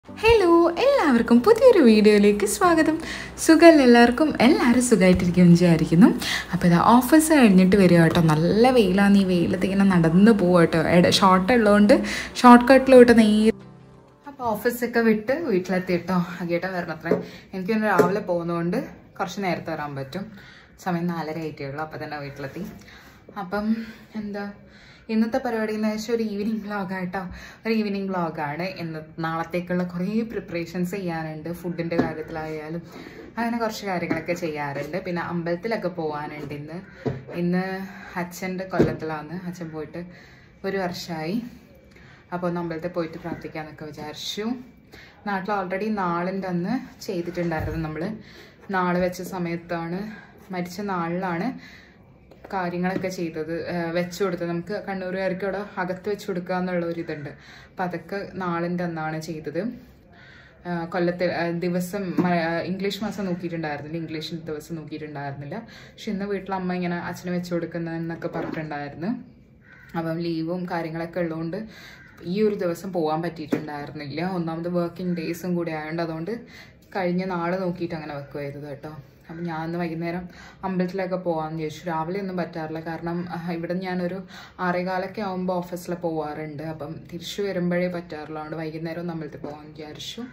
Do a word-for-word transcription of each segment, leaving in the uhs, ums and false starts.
Hello എല്ലാവർക്കും പുതിയൊരു വീഡിയോയിലേക്ക് സ്വാഗതം. സുഖം എല്ലാവർക്കും എല്ലാവരും സുഖമായിട്ടിരിക്കുമെന്ന് വിചാരിക്കുന്നു. അപ്പോൾ ഇതാ ഓഫീസ് കഴിഞ്ഞിട്ട് വരിക കേട്ടോ. നല്ല വെയിലാണ്. ഈ വെയിലത്ത് ഇങ്ങനെ നടന്ന് പോവുക കേട്ടോ. ഇട ഷോർട്ട് ഉള്ളതുകൊണ്ട് ഷോർട്ട് കട്ടിലോട്ട് നേരെ അപ്പോൾ ഓഫീസൊക്കെ വിട്ട് വീട്ടിലെത്തി കേട്ടോ. അകേട്ടാ വരണത്രേ. എനിക്കൊന്ന് രാവിലെ പോകുന്നതുകൊണ്ട് കുറച്ച് നേരത്തെ വരാൻ പറ്റും. സമയം നാലര ആയിട്ടേ ഉള്ളൂ. അപ്പോൾ തന്നെ വീട്ടിലെത്തി. അപ്പം എന്താ ഇന്നത്തെ പരിപാടി എന്ന് വെച്ചാൽ ഒരു ഈവനിങ് വ്ളോഗായിട്ടോ. ഒരു ഈവനിങ് വ്ളോഗാണ്. ഇന്ന് നാളത്തേക്കുള്ള കുറേ പ്രിപ്പറേഷൻസ് ചെയ്യാനുണ്ട്. ഫുഡിൻ്റെ കാര്യത്തിലായാലും അങ്ങനെ കുറച്ച് കാര്യങ്ങളൊക്കെ ചെയ്യാറുണ്ട്. പിന്നെ അമ്പലത്തിലൊക്കെ പോകാനുണ്ട്. ഇന്ന് ഇന്ന് അച്ഛൻ്റെ കൊല്ലത്തിലാണ്. അച്ഛൻ പോയിട്ട് ഒരു വർഷമായി. അപ്പോൾ ഒന്ന് അമ്പലത്തിൽ പോയിട്ട് പ്രാർത്ഥിക്കാമെന്നൊക്കെ വിചാരിച്ചു. നാട്ടിൽ ഓൾറെഡി നാളിൻ്റെ അന്ന് ചെയ്തിട്ടുണ്ടായിരുന്നു. നമ്മൾ നാള് വെച്ച സമയത്താണ്, മരിച്ച നാളിലാണ് കാര്യങ്ങളൊക്കെ ചെയ്തത്, വെച്ചു കൊടുത്തത്. നമുക്ക് കണ്ണൂരുകാർക്ക് അവിടെ അകത്ത് വെച്ച് കൊടുക്കുക എന്നുള്ള ഒരു ഇതുണ്ട്. അപ്പം അതൊക്കെ നാളിൻ്റെ അന്നാണ് ചെയ്തത്. കൊല്ലത്തിൽ ദിവസം ഇംഗ്ലീഷ് മാസം നോക്കിയിട്ടുണ്ടായിരുന്നില്ല, ഇംഗ്ലീഷിൻ്റെ ദിവസം നോക്കിയിട്ടുണ്ടായിരുന്നില്ല. പക്ഷെ ഇന്ന് വീട്ടിൽ അമ്മ ഇങ്ങനെ അച്ഛന് വെച്ച് കൊടുക്കുന്നതെന്നൊക്കെ പറഞ്ഞിട്ടുണ്ടായിരുന്നു. അപ്പം ലീവും കാര്യങ്ങളൊക്കെ ഉള്ളതുകൊണ്ട് ഈ ഒരു ദിവസം പോകാൻ പറ്റിയിട്ടുണ്ടായിരുന്നില്ല. ഒന്നാമത് വർക്കിംഗ് ഡേയ്സും കൂടി ആയതുകൊണ്ട് അതുകൊണ്ട് കഴിഞ്ഞ നാളെ നോക്കിയിട്ട് അങ്ങനെ വെക്കുക ചെയ്തത് കേട്ടോ. അപ്പം ഞാൻ ഇന്ന് വൈകുന്നേരം അമ്പലത്തിലൊക്കെ പോകാമെന്ന് ചോദിച്ചു. രാവിലെ ഒന്നും പറ്റാറില്ല, കാരണം ഇവിടെ ഞാനൊരു ആറേകാലൊക്കെ ആകുമ്പോൾ ഓഫീസിൽ പോവാറുണ്ട്. അപ്പം തിരിച്ചു വരുമ്പോഴേ പറ്റാറുള്ളൂ. അതുകൊണ്ട് വൈകുന്നേരം ഒന്ന് അമ്പലത്തിൽ പോകാമെന്ന് വിചാരിച്ചു.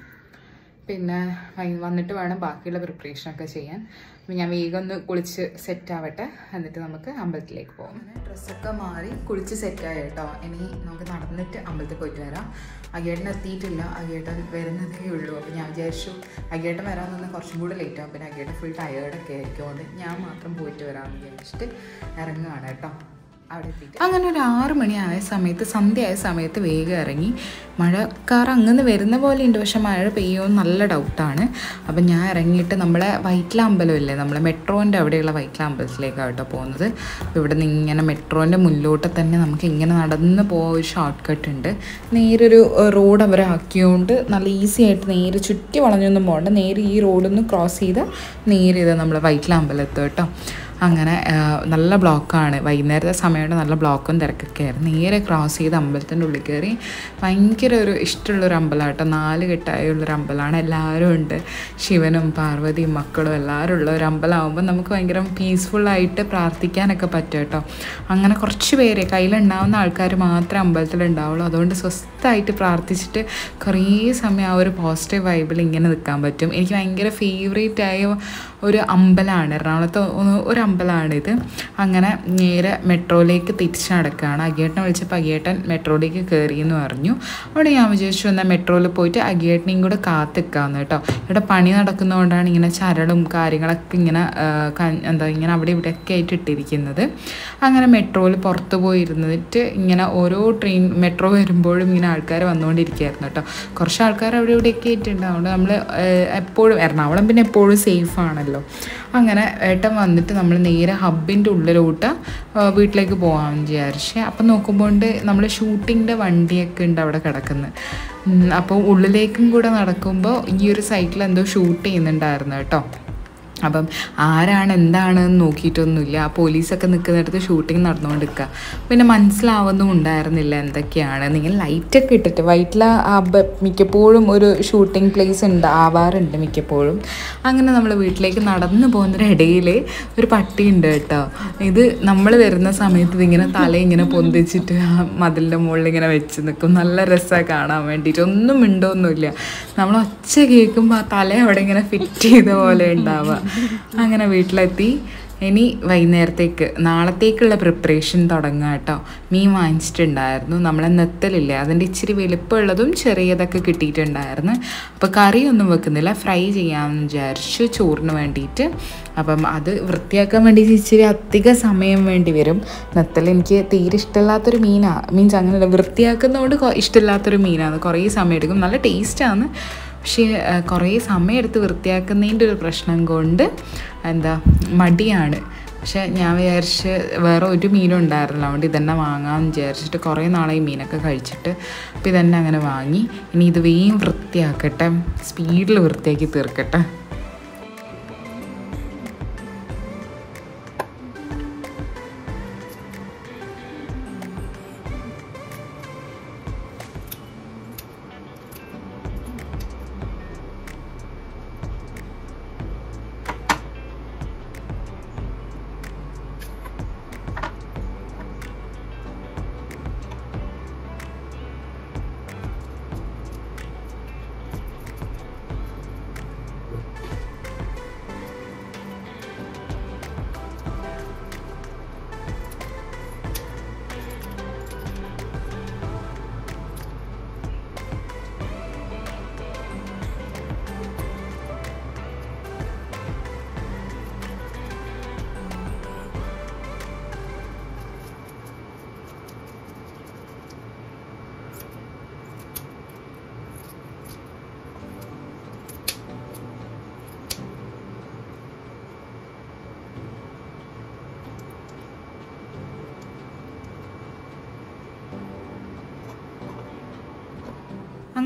പിന്നെ വന്നിട്ട് വേണം ബാക്കിയുള്ള പ്രിപ്പറേഷനൊക്കെ ചെയ്യാൻ. അപ്പം ഞാൻ വേഗം ഒന്ന് കുളിച്ച് സെറ്റാവട്ടെ, എന്നിട്ട് നമുക്ക് അമ്പലത്തിലേക്ക് പോകാം. ഡ്രസ്സൊക്കെ മാറി കുളിച്ച് സെറ്റായി കേട്ടോ. ഇനി നമുക്ക് നടന്നിട്ട് അമ്പലത്തിൽ പോയിട്ട് വരാം. അഗേട്ടൻ എത്തിയിട്ടില്ല, അഗേട്ടൻ വരുന്നതേ ഉള്ളൂ. അപ്പോൾ ഞാൻ വിചാരിച്ചു അഗേട്ടൻ വരാൻ നിന്ന് കുറച്ചും കൂടെ ലേറ്റ് ആകും. പിന്നെ അഗേട്ടൻ ഫുൾ ടയേർഡൊക്കെ ആയിരിക്കും. ഞാൻ മാത്രം പോയിട്ട് വരാമെന്ന് വിചാരിച്ചിട്ട് ഇറങ്ങുകയാണ് കേട്ടോ. അവിടെ എത്തിയിട്ട് അങ്ങനെ ഒരു ആറ് മണിയായ സമയത്ത്, സന്ധ്യ ആയ സമയത്ത് വേഗം ഇറങ്ങി. മഴക്കാർ അങ്ങനെ വരുന്ന പോലെ ഉണ്ട്, പക്ഷെ മഴ പെയ്യുമെന്ന് നല്ല ഡൗട്ടാണ്. അപ്പം ഞാൻ ഇറങ്ങിയിട്ട് നമ്മളെ വൈറ്റ്ല അമ്പലമില്ലേ, നമ്മളെ മെട്രോൻ്റെ അവിടെയുള്ള വൈറ്റ്ല അമ്പലത്തിലേക്കാണ് കേട്ടോ പോകുന്നത്. അപ്പോൾ ഇവിടെ നിന്ന് ഇങ്ങനെ മെട്രോൻ്റെ മുന്നിലോട്ട് തന്നെ നമുക്ക് ഇങ്ങനെ നടന്ന് പോകാൻ ഒരു ഷോർട്ട് കട്ട് ഉണ്ട്. നേരൊരു റോഡ് അവർ ആക്കിയതുകൊണ്ട് നല്ല ഈസി ആയിട്ട് നേരെ ചുറ്റി വളഞ്ഞൊന്നും പോകണ്ട. നേരെ ഈ റോഡൊന്ന് ക്രോസ് ചെയ്ത് നേരെ ഇത് നമ്മളെ വൈറ്റ്ല അമ്പലത്ത് കേട്ടോ. അങ്ങനെ നല്ല ബ്ലോക്കാണ്. വൈകുന്നേരത്തെ സമയത്ത് നല്ല ബ്ലോക്കും തിരക്കൊക്കെ ആയിരുന്നു. നേരെ ക്രോസ് ചെയ്ത് അമ്പലത്തിൻ്റെ ഉള്ളിൽ കയറി. ഭയങ്കര ഒരു ഇഷ്ടമുള്ളൊരു അമ്പലമാണ് കേട്ടോ. നാല് കെട്ടായുള്ളൊരു അമ്പലമാണ്. എല്ലാവരും ഉണ്ട്, ശിവനും പാർവതിയും മക്കളും എല്ലാവരും ഉള്ള ഒരു അമ്പലമാകുമ്പോൾ നമുക്ക് ഭയങ്കര പീസ്ഫുള്ളായിട്ട് പ്രാർത്ഥിക്കാനൊക്കെ പറ്റും കേട്ടോ. അങ്ങനെ കുറച്ച് പേര് കയ്യിലുണ്ടാവുന്ന ആൾക്കാർ മാത്രമേ അമ്പലത്തിലുണ്ടാവുള്ളൂ. അതുകൊണ്ട് സ്വസ്ഥമായിട്ട് പ്രാർത്ഥിച്ചിട്ട് കുറേ സമയം ആ ഒരു പോസിറ്റീവ് വൈബിൽ ഇങ്ങനെ നിൽക്കാൻ പറ്റും. എനിക്ക് ഭയങ്കര ഫേവറേറ്റ് ആയ ഒരു അമ്പലമാണ്. എറണാകുളത്ത് ഒരു അമ്പലമാണിത്. അങ്ങനെ നേരെ മെട്രോയിലേക്ക് തിരിച്ച് നടക്കുകയാണ്. അഗേട്ടനെ വിളിച്ചപ്പോൾ അഗേട്ടൻ മെട്രോയിലേക്ക് കയറിയെന്ന് പറഞ്ഞു. അവിടെ ഞാൻ വിചാരിച്ചു എന്നാൽ മെട്രോയിൽ പോയിട്ട് അഗേട്ടനെയും കൂടെ കാത്തിക്കാമെന്ന് കേട്ടോ. ഇവിടെ പണി നടക്കുന്നതുകൊണ്ടാണ് ഇങ്ങനെ ചരടും കാര്യങ്ങളൊക്കെ ഇങ്ങനെ എന്താ ഇങ്ങനെ അവിടെ ഇവിടെയൊക്കെ ആയിട്ട് ഇട്ടിരിക്കുന്നത്. അങ്ങനെ മെട്രോയിൽ പുറത്ത് പോയിരുന്നിട്ട് ഇങ്ങനെ ഓരോ ട്രെയിൻ മെട്രോ വരുമ്പോഴും ഇങ്ങനെ ആൾക്കാർ വന്നുകൊണ്ടിരിക്കുകയായിരുന്നു കേട്ടോ. കുറച്ച് ആൾക്കാർ അവിടെ ഇവിടെയൊക്കെ ആയിട്ടുണ്ട്. അതുകൊണ്ട് നമ്മൾ എപ്പോഴും എറണാകുളം പിന്നെ എപ്പോഴും സേഫാണല്ലോ. അങ്ങനെ ഏട്ടൻ വന്നിട്ട് നമ്മൾ നേരെ ഹബിൻ്റെ ഉള്ളിലോട്ട് വീട്ടിലേക്ക് പോകാമെന്ന് വിചാരിച്ചേ. അപ്പം നോക്കുമ്പോൾ നമ്മൾ ഷൂട്ടിങ്ങിൻ്റെ വണ്ടിയൊക്കെ ഉണ്ട് അവിടെ കിടക്കുന്നത്. അപ്പോൾ ഉള്ളിലേക്കും കൂടെ നടക്കുമ്പോൾ ഈ ഒരു സൈറ്റിൽ എന്തോ ഷൂട്ട് ചെയ്യുന്നുണ്ടായിരുന്നു കേട്ടോ. അപ്പം ആരാണ് എന്താണെന്ന് നോക്കിയിട്ടൊന്നുമില്ല. ആ പോലീസൊക്കെ നിൽക്കുന്നിടത്ത് ഷൂട്ടിങ് നടന്നുകൊണ്ടിരിക്കുക. പിന്നെ മനസ്സിലാവുന്നും ഉണ്ടായിരുന്നില്ല എന്തൊക്കെയാണ്. നിങ്ങൾ ലൈറ്റൊക്കെ ഇട്ടിട്ട് വൈറ്റില മിക്കപ്പോഴും ഒരു ഷൂട്ടിംഗ് പ്ലേസ് ഉണ്ട് ആവാറുണ്ട് മിക്കപ്പോഴും. അങ്ങനെ നമ്മൾ വീട്ടിലേക്ക് നടന്നു പോകുന്നതിനിടയിൽ ഒരു പട്ടി ഉണ്ട് കേട്ടോ. ഇത് നമ്മൾ വരുന്ന സമയത്ത് ഇതിങ്ങനെ തല ഇങ്ങനെ പൊന്തിച്ചിട്ട് മതിലിൻ്റെ മുകളിൽ ഇങ്ങനെ വെച്ച് നിൽക്കും. നല്ല രസമാണ് കാണാൻ വേണ്ടിയിട്ട്. ഒന്നും മിണ്ടൊന്നുമില്ല. നമ്മൾ ഒച്ച കേൾക്കുമ്പോൾ ആ തല അവിടെ ഇങ്ങനെ ഫിറ്റ് ചെയ്ത പോലെ ഉണ്ടാവുക. അങ്ങനെ വീട്ടിലെത്തി. ഇനി വൈകുന്നേരത്തേക്ക് നാളത്തേക്കുള്ള പ്രിപ്പറേഷൻ തുടങ്ങുക കേട്ടോ. മീൻ വാങ്ങിച്ചിട്ടുണ്ടായിരുന്നു. നമ്മളെ നെത്തലില്ലേ, അതിൻ്റെ ഇച്ചിരി വലുപ്പമുള്ളതും ചെറിയതൊക്കെ കിട്ടിയിട്ടുണ്ടായിരുന്നു. അപ്പോൾ കറിയൊന്നും വെക്കുന്നില്ല, ഫ്രൈ ചെയ്യാമെന്ന് വിചാരിച്ചു ചോറിന് വേണ്ടിയിട്ട്. അപ്പം അത് വൃത്തിയാക്കാൻ വേണ്ടിയിട്ട് ഇച്ചിരി അധിക സമയം വേണ്ടി വരും. നെത്തൽ എനിക്ക് തീരെ ഇഷ്ടമില്ലാത്തൊരു മീനാണ്. മീൻസ് അങ്ങനെയല്ല, വൃത്തിയാക്കുന്നതുകൊണ്ട് ഇഷ്ടമില്ലാത്തൊരു മീനാണ്. കുറേ സമയം എടുക്കും. നല്ല ടേസ്റ്റാണ്, പക്ഷേ കുറേ സമയമെടുത്ത് വൃത്തിയാക്കുന്നതിൻ്റെ ഒരു പ്രശ്നം കൊണ്ട് എന്താ മടിയാണ്. പക്ഷേ ഞാൻ വിചാരിച്ച് വേറെ ഒരു മീനും ഉണ്ടായിരുന്നില്ല, അതുകൊണ്ട് ഇതന്നെ വാങ്ങാമെന്ന് വിചാരിച്ചിട്ട് കുറേ നാളായി മീനൊക്കെ കഴിച്ചിട്ട്. അപ്പോൾ ഇതന്നെ അങ്ങനെ വാങ്ങി. ഇനി ഇത് വേഗം വൃത്തിയാക്കട്ടെ, സ്പീഡിൽ വൃത്തിയാക്കി തീർക്കട്ടെ.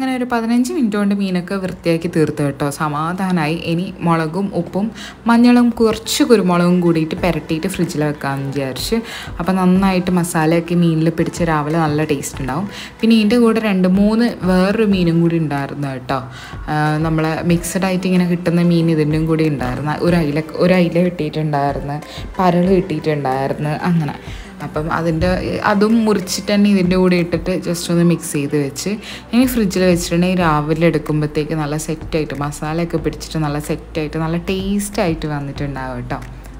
അങ്ങനെ ഒരു പതിനഞ്ച് മിനിറ്റ് കൊണ്ട് മീനൊക്കെ വൃത്തിയാക്കി തീർത്ത് കേട്ടോ. സമാധാനമായി. ഇനി മുളകും ഉപ്പും മഞ്ഞളും കുറച്ച് കുരുമുളകും കൂടിയിട്ട് പുരട്ടിയിട്ട് ഫ്രിഡ്ജിൽ വെക്കാമെന്ന് വിചാരിച്ച്. അപ്പോൾ നന്നായിട്ട് മസാലയൊക്കെ മീനിൽ പിടിച്ച് രാവിലെ നല്ല ടേസ്റ്റ് ഉണ്ടാവും. പിന്നെ ഇതിൻ്റെ കൂടെ രണ്ട് മൂന്ന് വേറൊരു മീനും കൂടി ഉണ്ടായിരുന്നു കേട്ടോ. നമ്മൾ മിക്സഡ് ആയിട്ട് ഇങ്ങനെ കിട്ടുന്ന മീൻ ഇതിൻ്റെയും കൂടി ഉണ്ടായിരുന്നു. ഒരു അയില ഒരു അയില കിട്ടിയിട്ടുണ്ടായിരുന്നു, പരൾ കിട്ടിയിട്ടുണ്ടായിരുന്നു. അങ്ങനെ അപ്പം അതിൻ്റെ അതും മുറിച്ചിട്ട് തന്നെ ഇതിൻ്റെ കൂടെ ഇട്ടിട്ട് ജസ്റ്റ് ഒന്ന് മിക്സ് ചെയ്ത് വെച്ച് ഇനി ഫ്രിഡ്ജിൽ വെച്ചിട്ടുണ്ടെങ്കിൽ രാവിലെ എടുക്കുമ്പോഴത്തേക്ക് നല്ല സെറ്റായിട്ട് മസാലയൊക്കെ പിടിച്ചിട്ട് നല്ല സെറ്റായിട്ട് നല്ല ടേസ്റ്റായിട്ട് വന്നിട്ടുണ്ടാവും കേട്ടോ.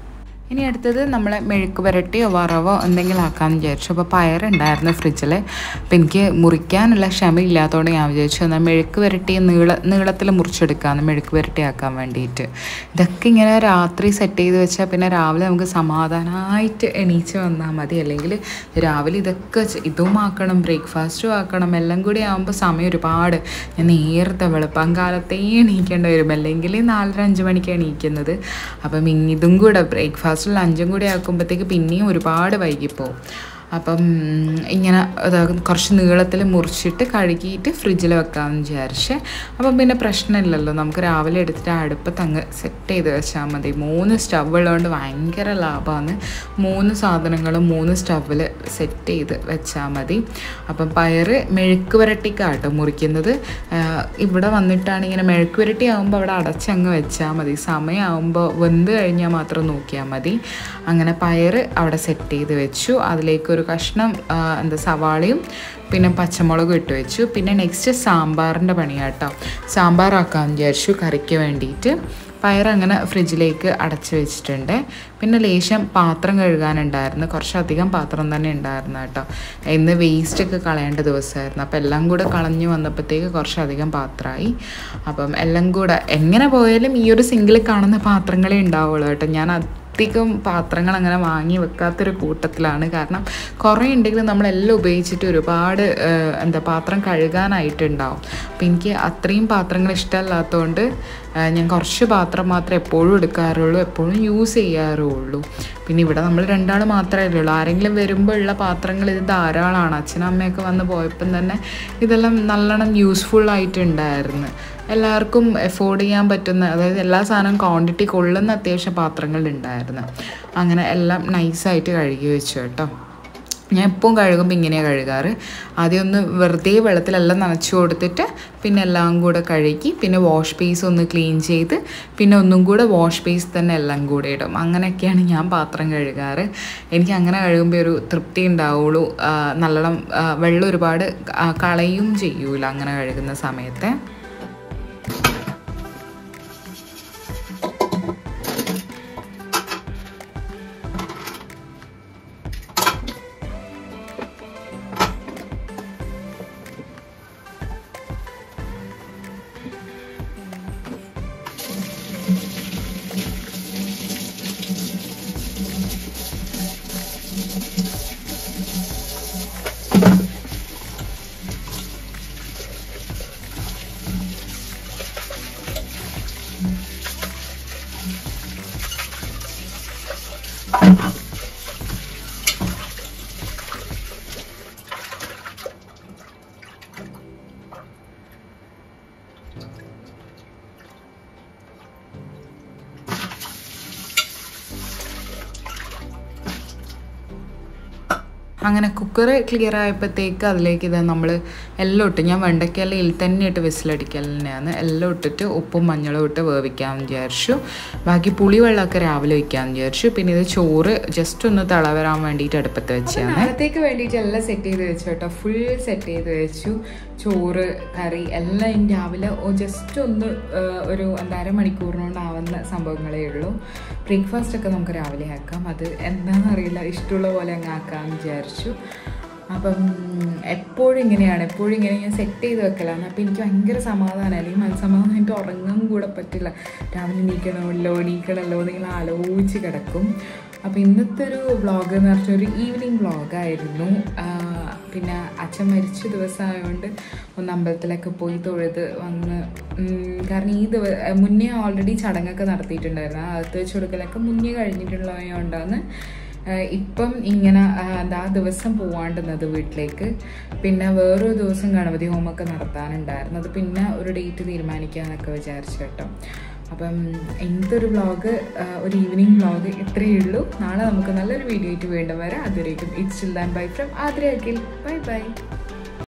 ഇനി അടുത്തത് നമ്മളെ മെഴുക്ക് പുരട്ടിയോ വറവോ എന്തെങ്കിലും ആക്കാമെന്ന് വിചാരിച്ചു. അപ്പോൾ പയറുണ്ടായിരുന്നു ഫ്രിഡ്ജിൽ. അപ്പോൾ എനിക്ക് മുറിക്കാനുള്ള ക്ഷമ ഇല്ലാത്തതുകൊണ്ട് ഞാൻ വിചാരിച്ചു എന്നാൽ മെഴുക്ക് പുരട്ടി നീള നീളത്തിൽ മുറിച്ചെടുക്കാമെന്ന് മെഴുക്ക് പുരട്ടി ആക്കാൻ വേണ്ടിയിട്ട്. ഇതൊക്കെ ഇങ്ങനെ രാത്രി സെറ്റ് ചെയ്ത് വെച്ചാൽ പിന്നെ രാവിലെ നമുക്ക് സമാധാനമായിട്ട് എണീച്ച് വന്നാൽ മതി. അല്ലെങ്കിൽ രാവിലെ ഇതൊക്കെ ഇതും ആക്കണം, ബ്രേക്ക്ഫാസ്റ്റും ആക്കണം, എല്ലാം കൂടി ആകുമ്പോൾ സമയം ഒരുപാട്. ഞാൻ നേരത്തെ വെളുപ്പം കാലത്തേ എണീക്കേണ്ടി വരും, അല്ലെങ്കിൽ നാലര അഞ്ച് മണിക്ക് എണീക്കുന്നത്. അപ്പം ഇതും കൂടെ ബ്രേക്ക്ഫാസ്റ്റ് ലഞ്ചും കൂടി ആക്കുമ്പോഴത്തേക്ക് പിന്നെയും ഒരുപാട് വൈകിപ്പോവും. അപ്പം ഇങ്ങനെ കുറച്ച് നീളത്തിൽ മുറിച്ചിട്ട് കഴുകിയിട്ട് ഫ്രിഡ്ജിൽ വെക്കാമെന്ന് വിചാരിച്ച്. അപ്പം പിന്നെ പ്രശ്നമില്ലല്ലോ, നമുക്ക് രാവിലെ എടുത്തിട്ട് അടുപ്പത്ത് അങ്ങ് സെറ്റ് ചെയ്ത് വെച്ചാൽ മതി. മൂന്ന് സ്റ്റവ് ഉള്ളതുകൊണ്ട് ഭയങ്കര ലാഭമാണ്. മൂന്ന് സാധനങ്ങളും മൂന്ന് സ്റ്റവിൽ സെറ്റ് ചെയ്ത് വെച്ചാൽ മതി. അപ്പം പയർ മെഴുക്ക് പുരട്ടിക്കാട്ടോ മുറിക്കുന്നത്. ഇവിടെ വന്നിട്ടാണ് ഇങ്ങനെ മെഴുക്ക് പുരട്ടി ആകുമ്പോൾ അവിടെ അടച്ചങ്ങ് വെച്ചാൽ മതി. സമയമാകുമ്പോൾ വെന്ത് കഴിഞ്ഞാൽ മാത്രം നോക്കിയാൽ മതി. അങ്ങനെ പയർ അവിടെ സെറ്റ് ചെയ്ത് വെച്ചു. അതിലേക്കൊരു കഷ്ണം എന്താ സവാളയും പിന്നെ പച്ചമുളകും ഇട്ട് വെച്ചു. പിന്നെ നെക്സ്റ്റ് സാമ്പാറിൻ്റെ പണിയാട്ടോ. സാമ്പാറാക്കാമെന്ന് വിചാരിച്ചു കറിക്ക് വേണ്ടിയിട്ട്. പയറങ്ങനെ ഫ്രിഡ്ജിലേക്ക് അടച്ച് വെച്ചിട്ടുണ്ട്. പിന്നെ ലേശം പാത്രം കഴുകാനുണ്ടായിരുന്നു, കുറച്ചധികം പാത്രം തന്നെ ഉണ്ടായിരുന്നു കേട്ടോ. ഇന്ന് വേസ്റ്റൊക്കെ കളയേണ്ട ദിവസമായിരുന്നു. അപ്പോൾ എല്ലാം കൂടെ കളഞ്ഞു വന്നപ്പോഴത്തേക്ക് കുറച്ചധികം പാത്രമായി. അപ്പം എല്ലാം കൂടെ എങ്ങനെ പോയാലും ഈ ഒരു സിങ്കിൽ കാണുന്ന പാത്രങ്ങളേ ഉണ്ടാവുള്ളൂ കേട്ടോ. ഞാൻ അധികം പാത്രങ്ങൾ അങ്ങനെ വാങ്ങി വെക്കാത്തൊരു കൂട്ടത്തിലാണ്. കാരണം കുറേ ഉണ്ടെങ്കിലും നമ്മളെല്ലാം ഉപയോഗിച്ചിട്ട് ഒരുപാട് എന്താ പാത്രം കഴുകാനായിട്ടുണ്ടാവും. അപ്പം എനിക്ക് അത്രയും പാത്രങ്ങൾ ഇഷ്ടമല്ലാത്തതുകൊണ്ട് ഞാൻ കുറച്ച് പാത്രം മാത്രമേ എപ്പോഴും എടുക്കാറുള്ളൂ, എപ്പോഴും യൂസ് ചെയ്യാറുള്ളൂ. പിന്നെ ഇവിടെ നമ്മൾ രണ്ടാൾ മാത്രമേ ഉള്ളൂ. ആരെങ്കിലും വരുമ്പോൾ ഉള്ള പാത്രങ്ങൾ ഇത് ധാരാളമാണ്. അച്ഛനും അമ്മയൊക്കെ വന്ന് പോയപ്പം തന്നെ ഇതെല്ലാം നല്ലോണം യൂസ്ഫുള്ളായിട്ടുണ്ടായിരുന്നു. എല്ലാവർക്കും എഫോർഡ് ചെയ്യാൻ പറ്റുന്ന, അതായത് എല്ലാ സാധനവും ക്വാണ്ടിറ്റി കൊള്ളുന്ന അത്യാവശ്യം പാത്രങ്ങളുണ്ടായിരുന്നു. അങ്ങനെ എല്ലാം നൈസായിട്ട് കഴുകി വെച്ചു കേട്ടോ. ഞാൻ എപ്പോഴും കഴുകുമ്പോൾ ഇങ്ങനെയാണ് കഴുകാറ്. ആദ്യം ഒന്ന് വെറുതെ വെള്ളത്തിലെല്ലാം നനച്ചു കൊടുത്തിട്ട് പിന്നെ എല്ലാം കൂടെ കഴുകി പിന്നെ വാഷ് ബേസ് ഒന്ന് ക്ലീൻ ചെയ്ത് പിന്നെ ഒന്നും കൂടെ വാഷ് ബേസ് തന്നെ എല്ലാം കൂടെ ഇടും. അങ്ങനെയൊക്കെയാണ് ഞാൻ പാത്രം കഴുകാറ്. എനിക്ക് അങ്ങനെ കഴുകുമ്പോൾ ഒരു തൃപ്തി ഉണ്ടാവുള്ളൂ. നല്ലോണം വെള്ളം ഒരുപാട് കളയും ചെയ്യൂല അങ്ങനെ കഴുകുന്ന സമയത്ത്. അങ്ങനെ കുക്കർ ക്ലിയർ ആയപ്പോഴത്തേക്ക് അതിലേക്ക് ഇതാ നമ്മൾ എല്ലാം ഇട്ട്, ഞാൻ വെണ്ടയ്ക്കല്ല ഇതിൽ തന്നെ ഇട്ട് വിസിലടിക്കൽ തന്നെയാണ്. എല്ലാം ഇട്ടിട്ട് ഉപ്പും മഞ്ഞളും ഇട്ട് വേവിക്കാമെന്ന് വിചാരിച്ചു. ബാക്കി പുളിവെള്ളമൊക്കെ രാവിലെ വയ്ക്കാമെന്ന് വിചാരിച്ചു. പിന്നെ ഇത് ചോറ് ജസ്റ്റ് ഒന്ന് തിളവരാൻ വേണ്ടിയിട്ട് അടുപ്പത്ത് വെച്ചാണ്. നാളത്തേക്ക് വേണ്ടിയിട്ട് എല്ലാം സെറ്റ് ചെയ്ത് വെച്ചു കേട്ടോ. ഫുൾ സെറ്റ് ചെയ്ത് വെച്ചു. ചോറ് കറി എല്ലാം രാവിലെ ജസ്റ്റ് ഒന്ന് ഒരു എന്താ അര മണിക്കൂറിനോണ്ടാവുന്ന സംഭവങ്ങളേ ഉള്ളൂ. ബ്രേക്ക്ഫാസ്റ്റൊക്കെ നമുക്ക് രാവിലെ ആക്കാം. അത് എന്താണെന്നറിയില്ല, ഇഷ്ടമുള്ള പോലെ അങ്ങ് ആക്കാമെന്ന് വിചാരിച്ചു. അപ്പം എപ്പോഴും ഇങ്ങനെയാണ്, എപ്പോഴും ഇങ്ങനെ ഞാൻ സെറ്റ് ചെയ്ത് വെക്കലാണ്. അപ്പോൾ എനിക്ക് ഭയങ്കര സമാധാനം, അല്ലെങ്കിൽ മനസ്സമാധാനം എനിക്ക് ഉറങ്ങാൻ കൂടെ പറ്റില്ല. രാവിലെ എണീക്കണമല്ലോ എണീക്കണമല്ലോ എന്നിങ്ങനെ ആലോചിച്ച് കിടക്കും. അപ്പോൾ ഇന്നത്തെ ഒരു വ്ളോഗ് എന്ന് പറഞ്ഞാൽ ഒരു ഈവനിങ് വ്ളോഗായിരുന്നു. പിന്നെ അച്ഛൻ മരിച്ച ദിവസമായതുകൊണ്ട് ഒന്ന് അമ്പലത്തിലൊക്കെ പോയി തൊഴുത് വന്ന്, കാരണം ഈ ദിവ മുന്നേ ഓൾറെഡി ചടങ്ങൊക്കെ നടത്തിയിട്ടുണ്ടായിരുന്നു. അകത്ത് വെച്ച് കൊടുക്കലൊക്കെ മുന്നേ കഴിഞ്ഞിട്ടുള്ളതുകൊണ്ടാണ് ഇപ്പം ഇങ്ങനെ എന്താ ദിവസം പോവാണ്ടുന്നത് വീട്ടിലേക്ക്. പിന്നെ വേറൊരു ദിവസം ഗണപതി ഹോമൊക്കെ നടത്താനുണ്ടായിരുന്നു. അത് പിന്നെ ഒരു ഡേറ്റ് തീരുമാനിക്കാമെന്നൊക്കെ വിചാരിച്ചു കേട്ടോ. അപ്പം ഇന്നത്തെ ഒരു വ്ളോഗ്, ഒരു ഈവനിങ് വ്ളോഗ് ഇത്രയേ ഉള്ളൂ. നാളെ നമുക്ക് നല്ലൊരു വീഡിയോ ആയിട്ട് വീണ്ടും വരാം. അതുവരേക്കും it's chill and bye from Adra Akhil. Bye by.